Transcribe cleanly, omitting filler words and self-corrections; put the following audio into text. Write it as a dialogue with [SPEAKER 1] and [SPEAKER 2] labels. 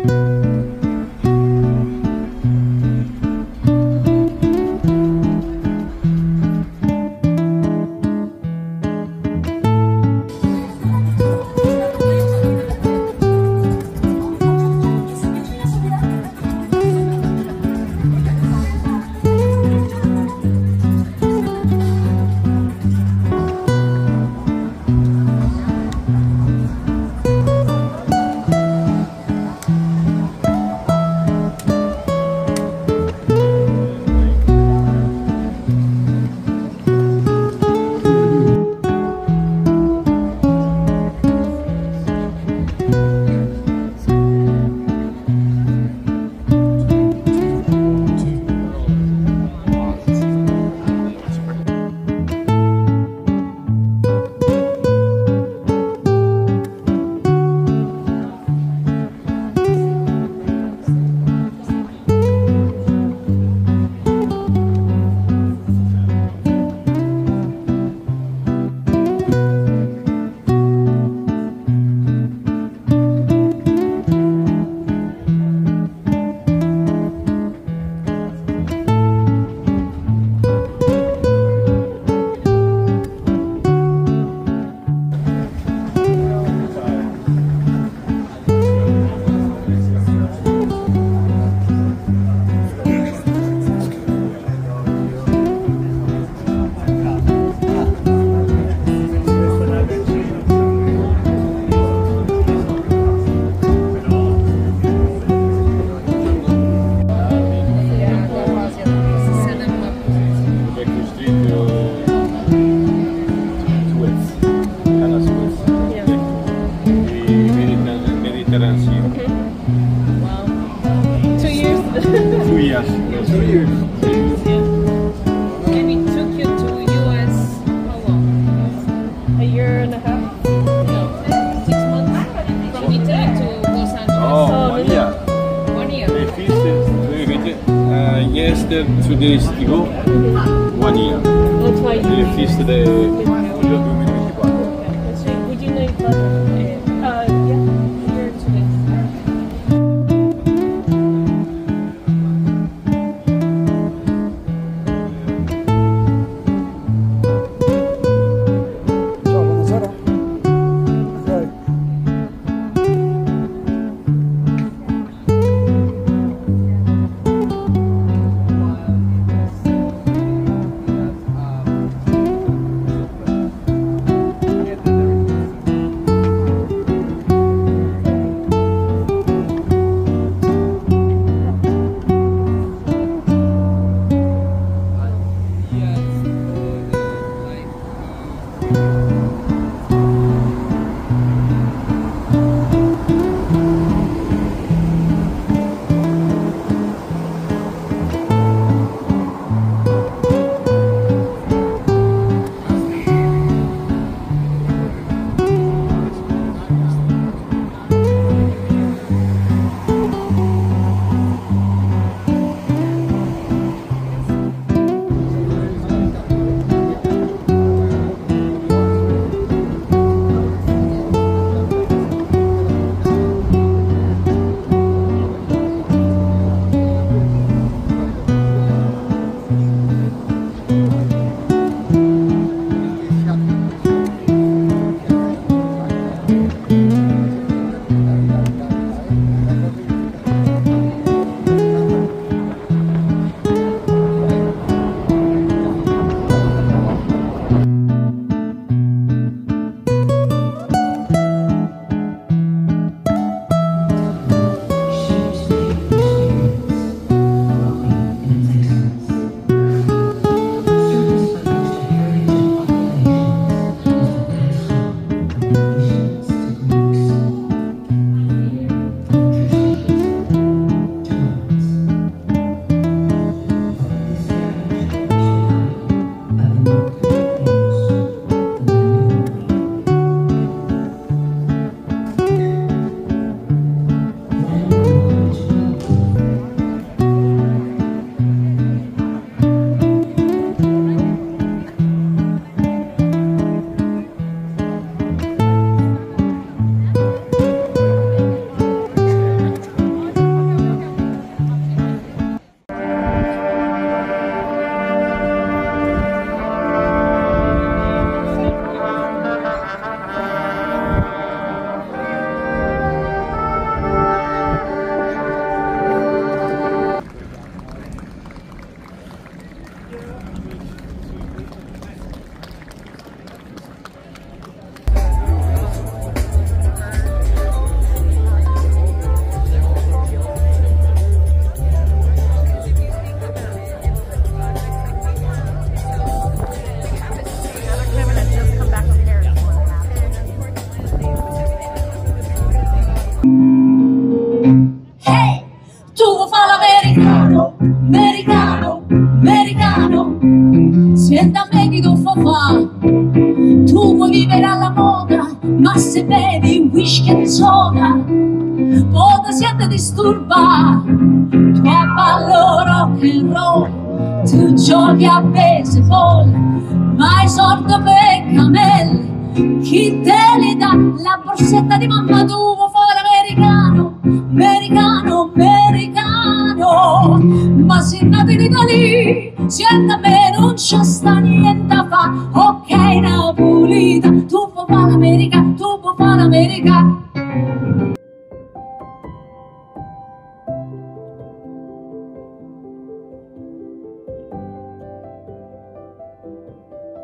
[SPEAKER 1] Turistico, 1 year.
[SPEAKER 2] That's why
[SPEAKER 1] The feast de luglio 2024.
[SPEAKER 2] would you know if yeah, here today.
[SPEAKER 3] Ciao, buonasera. Ok.
[SPEAKER 4] Roma. Tu vuoi vivere alla moda, ma se bevi whisky e soda, moda si ti disturba. Tu ballo rock and roll, tu giochi a baseball, ma hai sordo per camelle. Chi te le dà la borsetta di mamma? Tu vuoi fare l'americano, americano, americano. Ma se nato in Italia, siente a me non c'è sta niente a fa. Ok, Napolita, tu vuoi fare l'America, tu vuoi fare l'America.